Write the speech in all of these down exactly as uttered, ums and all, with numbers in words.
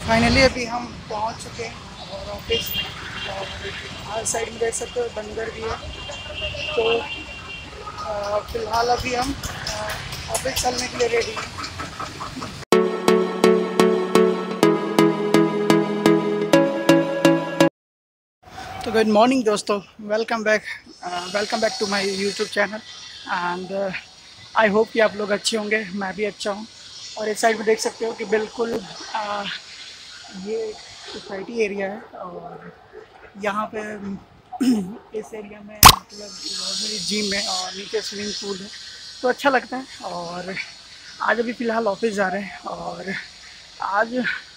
Finally अभी हम पहुंच चुके हैं और ऑफिस। और आज साइड में देख सकते हो बंदर भी है। तो अ, फिलहाल अभी हम ऑफिस चलने के लिए रेडी हैं। तो गुड मॉर्निंग दोस्तों, welcome back welcome back to my YouTube channel. And I hope कि आप लोग अच्छे होंगे, मैं भी अच्छा हूँ। और इस साइड में देख सकते हो कि बिल्कुल uh, ये सोसाइटी एरिया है। और यहाँ पे इस एरिया में मतलब नॉर्मली जिम है और नीचे स्विमिंग पूल है, तो अच्छा लगता है। और आज अभी फ़िलहाल ऑफिस जा रहे हैं। और आज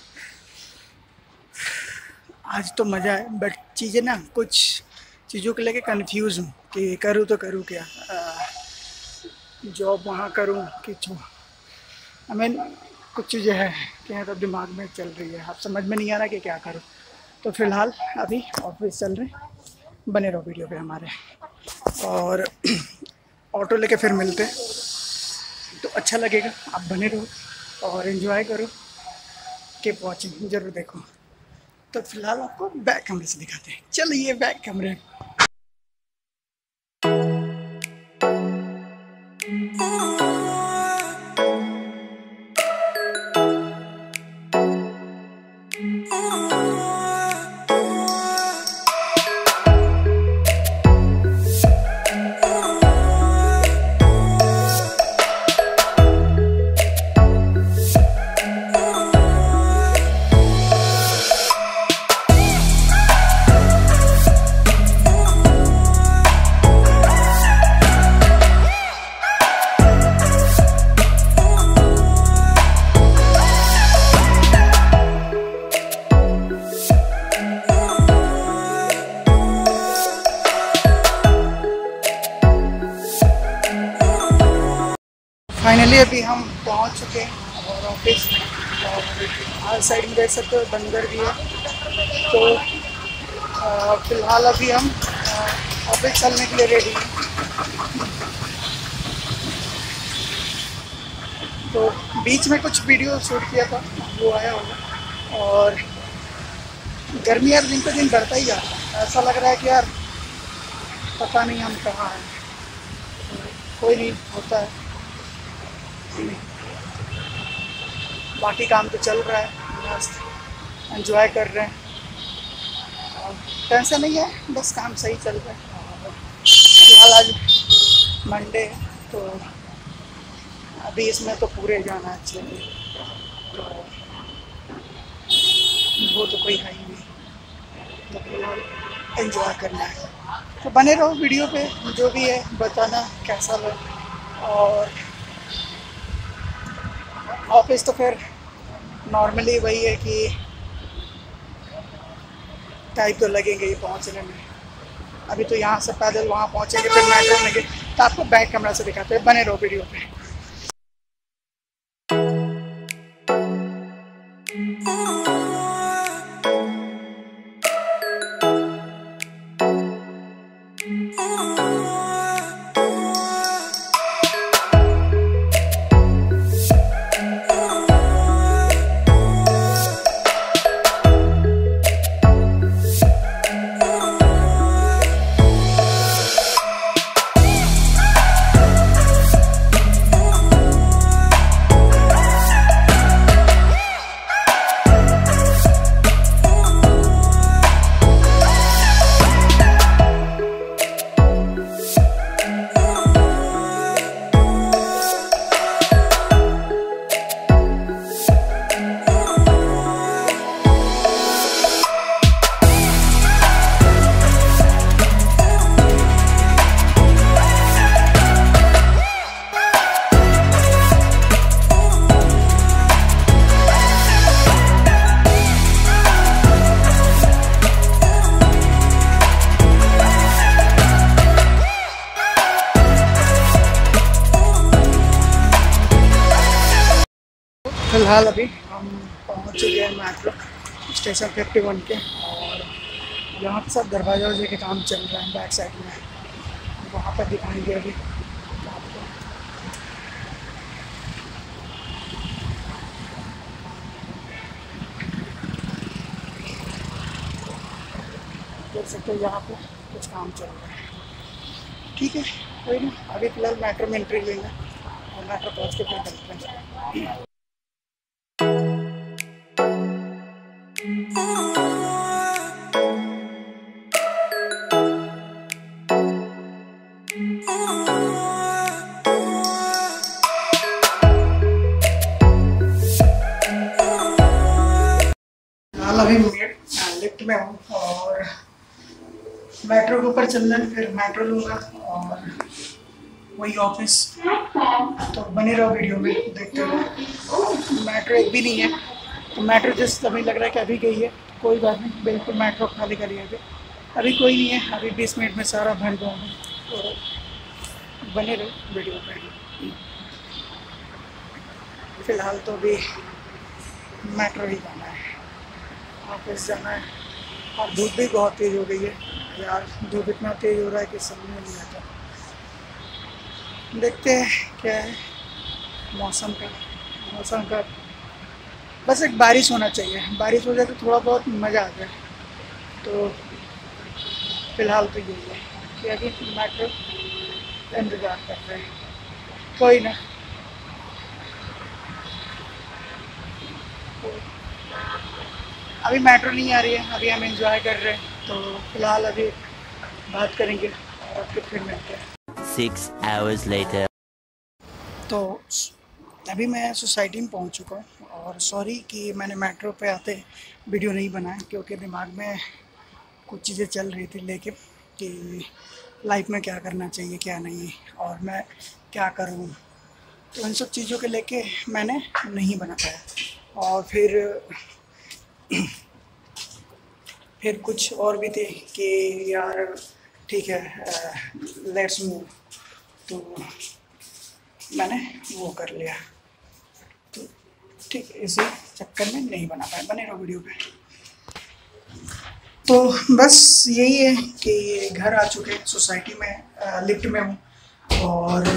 आज तो मज़ा है, बट चीज़ें ना कुछ चीज़ों को लेके कंफ्यूज हूँ कि करूँ तो करूँ क्या। जॉब वहाँ करूँ कि आई मीन कुछ चीज़ें हैं कि तो दिमाग में चल रही है, अब समझ में नहीं आ रहा कि क्या करूँ। तो फ़िलहाल अभी ऑफिस चल रहे हैं, बने रहो वीडियो पे हमारे। और ऑटो लेके फिर मिलते हैं, तो अच्छा लगेगा। आप बने रहो और एंजॉय करो, कीप वॉचिंग, ज़रूर देखो। तो फिलहाल आपको बैक कैमरे से दिखाते हैं, चलिए बैक कैमरे। फाइनली अभी हम पहुंच चुके हैं और ऑफिस। और आज साइड में देख सकते हो बंदर भी है। तो अ, फिलहाल अभी हम ऑफिस चलने के लिए रेडी हैं। तो बीच में कुछ वीडियो शूट किया था, वो आया होगा। और गर्मी यार दिन पे दिन बढ़ता ही जा रहा है, ऐसा लग रहा है कि यार पता नहीं हम कहाँ हैं। कोई नहीं, होता है। बाकी काम तो चल रहा है, मस्त एंजॉय कर रहे हैं, टेंशन नहीं है, बस काम सही चल रहा है। फिलहाल आज मंडे है, तो अभी इसमें तो पूरे जाना है अच्छे से, तो वो तो कोई है ही नहीं, तो फिलहाल एंजॉय करना है। तो बने रहो वीडियो पे, जो भी है बताना कैसा लगा। और ऑफिस तो फिर नॉर्मली वही है कि टाइम तो लगेंगे ही पहुंचने में। अभी तो यहाँ से पैदल वहाँ पहुँचेंगे, फिर मेट्रो लेंगे। तो आपको बैक कैमरा से दिखाते हैं, बने रहो वीडियो पे। फिलहाल अभी हम पहुंच चुके हैं मेट्रो स्टेशन फिफ्टी वन के। और यहाँ पे सब दरवाजा वरवाजे के काम चल रहा है बैक साइड में, वहाँ पर दिखाएंगे अभी आपको। देख सकते हो यहाँ पे कुछ काम चल रहा है। ठीक है, कोई नहीं, अभी फिलहाल मेट्रो में एंट्री लेंगे और मेट्रो पहुँच के फिर मिलते हैं। अभी लिफ्ट में हूँ और मेट्रो के ऊपर चलना है, फिर मेट्रो लूँगा और वही ऑफिस। तो बने रहो वीडियो में, देखते रहो। मेट्रो एक भी नहीं है, तो मेट्रो जस्ट अभी लग रहा है कि अभी गई है, कोई बात नहीं, बिल्कुल मेट्रो खाली खाली है। अभी अभी कोई नहीं है, अभी बीस मिनट में सारा भर जाऊँगा। तो बने रहो वीडियो में। फिलहाल तो अभी मेट्रो ही जाना है, ऑफिस जाना है। और धूप भी बहुत तेज़ हो गई है यार, धूप इतना तेज़ हो रहा है कि समझ में नहीं आता। देखते हैं क्या है मौसम का मौसम का बस एक बारिश होना चाहिए, बारिश हो जाए तो थोड़ा बहुत मज़ा आ जाए। तो फिलहाल तो यही है कि अभी मेट्रो इंतज़ार कर रहे हैं, कोई ना। अभी मेट्रो नहीं आ रही है, अभी हम एंजॉय कर रहे हैं। तो फिलहाल अभी बात करेंगे और फिर फिर मिलते हैं। Six hours later. तो अभी मैं सोसाइटी में पहुंच चुका हूं और सॉरी कि मैंने मेट्रो पे आते वीडियो नहीं बनाया, क्योंकि दिमाग में कुछ चीज़ें चल रही थी लेके कि लाइफ में क्या करना चाहिए क्या नहीं और मैं क्या करूं। तो इन सब चीज़ों के लेके मैंने नहीं बना पाया। और फिर फिर कुछ और भी थे कि यार ठीक है लेट्स मूव, तो मैंने वो कर लिया। तो ठीक है, इसी चक्कर में नहीं बना पाया। बने रहो वीडियो पे। तो बस यही है कि घर आ चुके हैं, सोसाइटी में लिफ्ट में हूँ और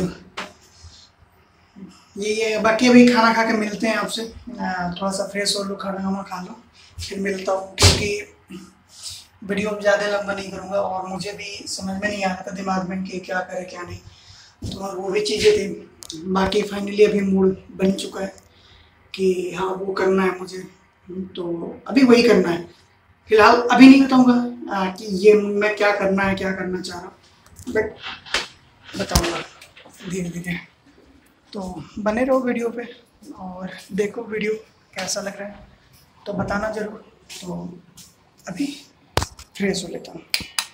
यही है। बाकी अभी खाना खा के मिलते हैं आपसे, थोड़ा सा फ्रेश हो लो, खाना वाना खा लो, फिर मिलता हूँ। क्योंकि वीडियो ज़्यादा लंबा नहीं करूँगा और मुझे भी समझ में नहीं आ रहा था दिमाग में कि क्या करे क्या नहीं, तो वो भी चीज़ें थी। बाकी फाइनली अभी मूड बन चुका है कि हाँ वो करना है मुझे, तो अभी वही करना है। फिलहाल अभी नहीं बताऊँगा कि ये मैं क्या करना है क्या करना चाह रहा हूँ, बट बताऊँगा धीरे धीरे। तो बने रहो वीडियो पे और देखो वीडियो कैसा लग रहा है तो बताना ज़रूर। तो अभी फ्रेश हो लेता हूँ,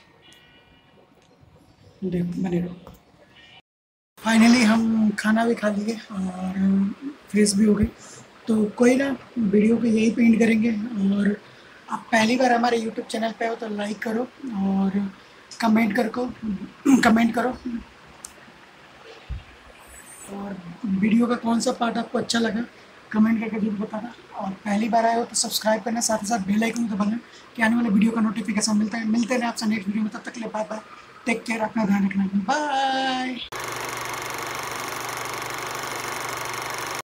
देखो बने रहो। फाइनली हम खाना भी खा लिए और फ्रेश भी हो गए। तो कोई ना, वीडियो पे यही पेंट करेंगे। और आप पहली बार हमारे यूट्यूब चैनल पे हो तो लाइक करो और कमेंट कर को कमेंट करो और वीडियो का कौन सा पार्ट आपको अच्छा लगा कमेंट करके जरूर बताना। और पहली बार आए हो तो सब्सक्राइब करना, साथ ही साथ बेल आइकन दबाना कि आने वाले वीडियो का नोटिफिकेशन मिलता है। मिलते हैं आपसे नेक्स्ट वीडियो में, तब तक के लिए बाय बाय, टेक केयर, अपना ध्यान रखना, बाय।